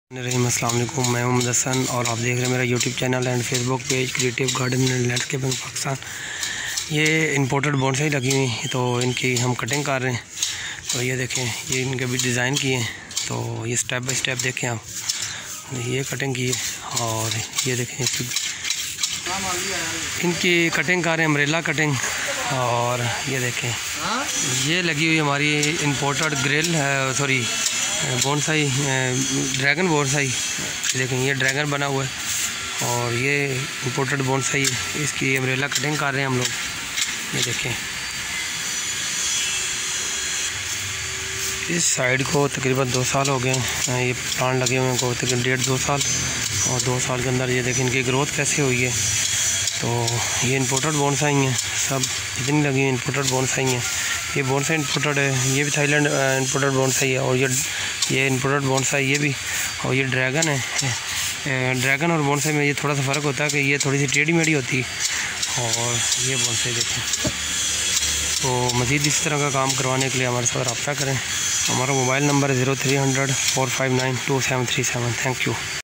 अस्सलाम वालेकुम, मैं मोहम्मद हसन और आप देख रहे हैं मेरा YouTube channel and Facebook page creative garden and landscaping Pakistan. ये इंपोर्टेड बोनसाई लगी हुई, तो इनकी हम कटिंग कर रहे हैं। तो ये देखें, ये इनके भी डिज़ाइन किए हैं। तो ये स्टेप बाय स्टेप देखें आप, ये कटिंग की है और ये देखें इनकी कटिंग कर रहे हैं, अम्ब्रेला कटिंग। और ये देखें, ये लगी हुई हमारी इंपोर्टेड ग्रिल है, सॉरी बोनसाई, ड्रैगन बोनसाई। देखें ये ड्रैगन बना हुआ है और ये इंपोर्टेड बोनसाई, इसकी अम्ब्रेला कटिंग कर रहे हैं हम लोग। ये देखें, इस साइड को तकरीबन 2 साल हो गए हैं, ये प्लांट लगे हुए को तकरीबन 1.5-2 साल। और 2 साल के अंदर ये देखें इनकी ग्रोथ कैसे हुई है। तो ये इंपोर्टेड बोनसाई हैं, सब जितनी लगी हुई इंपोर्टेड बोनसाई हैं। ये बोनसाई इंपोर्टेड है, ये भी थाईलैंड इंपोर्टेड बोनसाई है। और ये इंपोर्टेड बोनसाई ये भी, और ये ड्रैगन है। ड्रैगन और बोनसाई में ये थोड़ा सा फ़र्क होता है कि ये थोड़ी सी टेढ़ी मेढ़ी होती है और ये बोनसाई देखें। तो मज़ीद इस तरह का काम करवाने के लिए हमारे साथ रब्ता करें। हमारा मोबाइल नंबर है 0300 459 2737। Thank you.